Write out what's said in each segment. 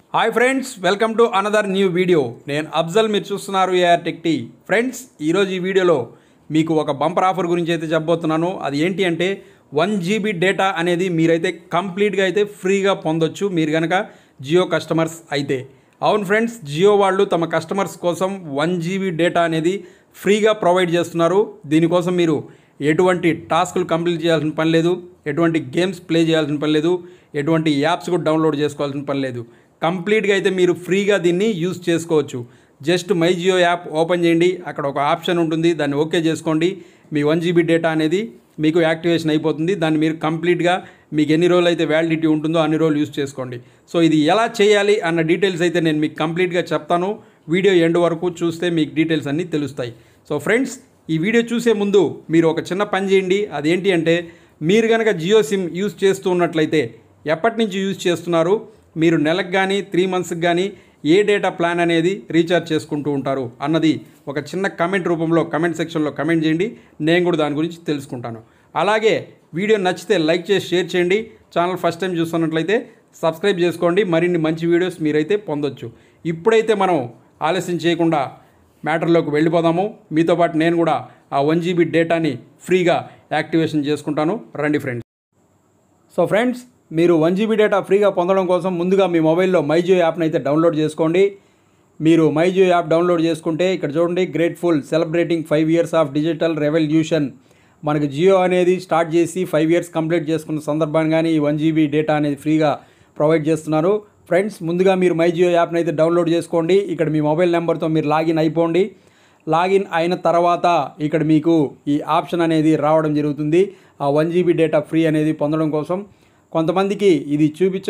Hi friends, welcome to another new video. నేను అఫ్జల్, మీరు చూస్తున్నారు ఏఆర్ టెక్ టీ. ఫ్రెండ్స్, ఈరోజు ఈ వీడియోలో మీకు ఒక బంపర్ ఆఫర్ గురించి అయితే చెప్పబోతున్నాను. అది ఏంటి అంటే 1 GB డేటా అనేది మీరైతే కంప్లీట్గా అయితే ఫ్రీగా పొందొచ్చు మీరు కనుక జియో కస్టమర్స్ అయితే. అవును ఫ్రెండ్స్, జియో వాళ్ళు తమ కస్టమర్స్ కోసం 1 GB డేటా అనేది ఫ్రీగా ప్రొవైడ్ చేస్తున్నారు. దీనికోసం మీరు ఎటువంటి టాస్కులు కంప్లీట్ చేయాల్సిన పని లేదు, ఎటువంటి గేమ్స్ ప్లే చేయాల్సిన పని లేదు, ఎటువంటి యాప్స్ కూడా డౌన్లోడ్ చేసుకోవాల్సిన పని లేదు. కంప్లీట్గా అయితే మీరు ఫ్రీగా దీన్ని యూజ్ చేసుకోవచ్చు. Just my Jio app open చేయండి, అక్కడ ఒక ఆప్షన్ ఉంటుంది, దాన్ని ఓకే చేసుకోండి. మీ 1 GB డేటా అనేది మీకు యాక్టివేషన్ అయిపోతుంది. దాన్ని మీరు కంప్లీట్గా మీకు ఎన్ని రోజులు అయితే వ్యాలిడిటీ ఉంటుందో అన్ని రోజులు యూజ్ చేసుకోండి. సో ఇది ఎలా చేయాలి అన్న డీటెయిల్స్ అయితే నేను మీకు కంప్లీట్గా చెప్తాను. వీడియో ఎండ్ వరకు చూస్తే మీకు డీటెయిల్స్ అన్నీ తెలుస్తాయి. సో ఫ్రెండ్స్, ఈ వీడియో చూసే ముందు మీరు ఒక చిన్న పని చేయండి. అదేంటి అంటే, మీరు కనుక జియో సిమ్ యూజ్ చేస్తూ ఉన్నట్లయితే ఎప్పటి నుంచి యూజ్ చేస్తున్నారు, మీరు నెలకు కానీ 3 మంత్స్కి కానీ ఏ డేటా ప్లాన్ అనేది రీఛార్జ్ చేసుకుంటూ ఉంటారు అన్నది ఒక చిన్న కమెంట్ రూపంలో కమెంట్ సెక్షన్లో కమెంట్ చేయండి. నేను కూడా దాని గురించి తెలుసుకుంటాను. అలాగే వీడియో నచ్చితే లైక్ చేసి షేర్ చేయండి. ఛానల్ ఫస్ట్ టైం చూస్తున్నట్లయితే సబ్స్క్రైబ్ చేసుకోండి. మరిన్ని మంచి వీడియోస్ మీరైతే పొందొచ్చు. ఇప్పుడైతే మనం ఆలస్యం చేయకుండా మ్యాటర్లోకి వెళ్ళిపోదాము. మీతో పాటు నేను కూడా ఆ 1 GB డేటాని ఫ్రీగా యాక్టివేషన్ చేసుకుంటాను. రండి ఫ్రెండ్స్. సో ఫ్రెండ్స్, మీరు 1 GB డేటా ఫ్రీగా పొందడం కోసం ముందుగా మీ మొబైల్లో మై జియో యాప్ని అయితే డౌన్లోడ్ చేసుకోండి. మీరు మై జియో యాప్ డౌన్లోడ్ చేసుకుంటే ఇక్కడ చూడండి, grateful celebrating 5 years of digital revolution. మనకు జియో అనేది స్టార్ట్ చేసి 5 years కంప్లీట్ చేసుకున్న సందర్భంగానే ఈ 1 GB డేటా అనేది ఫ్రీగా ప్రొవైడ్ చేస్తున్నారు. ఫ్రెండ్స్, ముందుగా మీరు మై జియో యాప్ని అయితే డౌన్లోడ్ చేసుకోండి. ఇక్కడ మీ మొబైల్ నెంబర్తో మీరు లాగిన్ అయిపోండి. లాగిన్ అయిన తర్వాత ఇక్కడ మీకు ఈ ఆప్షన్ అనేది రావడం జరుగుతుంది. ఆ 1 GB డేటా ఫ్రీ అనేది పొందడం కోసం కొంతమందికి ఇది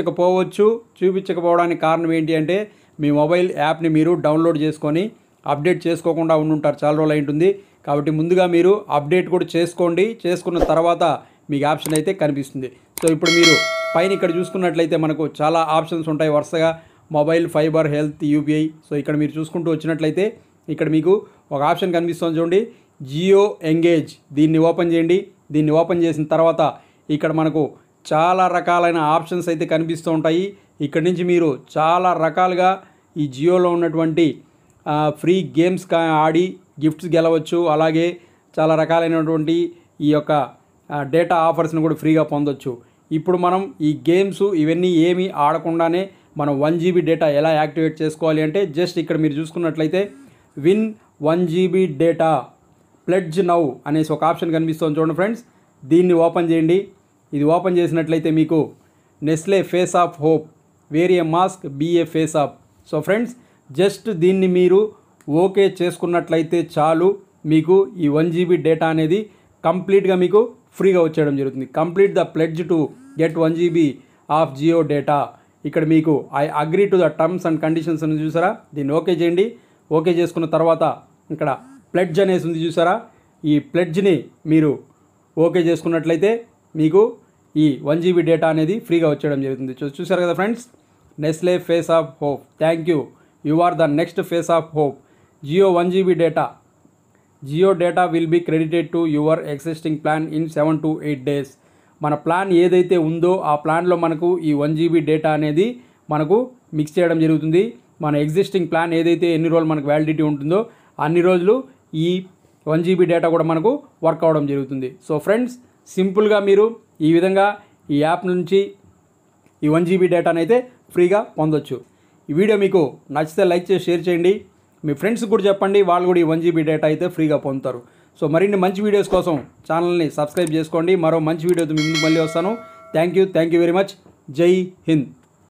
చూపించకపోవడానికి కారణం ఏంటి అంటే, మీ మొబైల్ యాప్ని మీరు డౌన్లోడ్ చేసుకొని అప్డేట్ చేసుకోకుండా ఉండుంటారు, చాలా రోజులు అయింటుంది. కాబట్టి ముందుగా మీరు అప్డేట్ కూడా చేసుకోండి. చేసుకున్న తర్వాత మీకు ఆప్షన్ అయితే కనిపిస్తుంది. సో ఇప్పుడు మీరు పైన ఇక్కడ చూసుకున్నట్లయితే మనకు చాలా ఆప్షన్స్ ఉంటాయి వరుసగా, mobile, fibre, health, UPI. So ఇక్కడ మీరు చూసుకుంటూ వచ్చినట్లయితే ఇక్కడ మీకు ఒక ఆప్షన్ కనిపిస్తుంది చూడండి, జియో ఎంగేజ్. దీన్ని ఓపెన్ చేయండి. దీన్ని ఓపెన్ చేసిన తర్వాత ఇక్కడ మనకు చాలా రకాలైన ఆప్షన్స్ అయితే కనిపిస్తూ ఉంటాయి. ఇక్కడ నుంచి మీరు చాలా రకాలుగా ఈ జియోలో ఉన్నటువంటి ఫ్రీ గేమ్స్ ఆడి గిఫ్ట్స్ గెలవచ్చు. అలాగే చాలా రకాలైనటువంటి ఈ యొక్క డేటా ఆఫర్స్ని కూడా ఫ్రీగా పొందొచ్చు. ఇప్పుడు మనం ఈ గేమ్స్ ఇవన్నీ ఏమీ ఆడకుండానే మనం 1 GB డేటా ఎలా యాక్టివేట్ చేసుకోవాలి అంటే, జస్ట్ ఇక్కడ మీరు చూసుకున్నట్లయితే win 1 GB data pledge now అనేసి ఒక ఆప్షన్ కనిపిస్తుంది చూడండి ఫ్రెండ్స్. దీన్ని ఓపెన్ చేయండి. ఇది ఓపెన్ చేసినట్లయితే మీకు Nestle face of hope, wear a mask be a face of. So friends, just దీన్ని మీరు ఓకే చేసుకున్నట్లయితే చాలు, మీకు ఈ 1 GB డేటా అనేది కంప్లీట్గా మీకు ఫ్రీగా వచ్చేయడం జరుగుతుంది. Complete the pledge to get 1 GB of Jio data. ఇక్కడ మీకు I agree to the terms and conditions అని చూసారా, దీన్ని ఓకే చేయండి. ఓకే చేసుకున్న తర్వాత ఇక్కడ ప్లెడ్జ్ అనేసి ఉంది చూసారా, ఈ ప్లెడ్జ్ని మీరు ఓకే చేసుకున్నట్లయితే మీకు ఈ 1 GB డేటా అనేది ఫ్రీగా వచ్చేయడం జరుగుతుంది. చూసారు కదా friends, Nestle face of hope, thank you, you are the next face of hope. Jio 1 GB data, Jio data will be credited to your existing plan in 7 to 8 days. మన ప్లాన్ ఏదైతే ఉందో ఆ ప్లాన్లో మనకు ఈ 1 GB డేటా అనేది మనకు మిక్స్ చేయడం జరుగుతుంది. మన ఎగ్జిస్టింగ్ ప్లాన్ ఏదైతే ఎన్ని రోజులు మనకు వ్యాలిడిటీ ఉంటుందో అన్ని రోజులు ఈ 1 GB డేటా కూడా మనకు వర్క్ అవ్వడం జరుగుతుంది. సో ఫ్రెండ్స్, సింపుల్గా మీరు ఈ విధంగా ఈ యాప్ నుంచి ఈ 1 GB డేటాను అయితే ఫ్రీగా పొందొచ్చు. ఈ వీడియో మీకు నచ్చితే లైక్ చేసి షేర్ చేయండి. మీ ఫ్రెండ్స్కి కూడా చెప్పండి, వాళ్ళు కూడా ఈ 1 GB డేటా అయితే ఫ్రీగా పొందుతారు. సో మరిన్ని మంచి వీడియోస్ కోసం ఛానల్ని సబ్స్క్రైబ్ చేసుకోండి. మరో మంచి వీడియోతో మీ ముందుకు మళ్ళీ వస్తాను. Thank you very much. జై హింద్.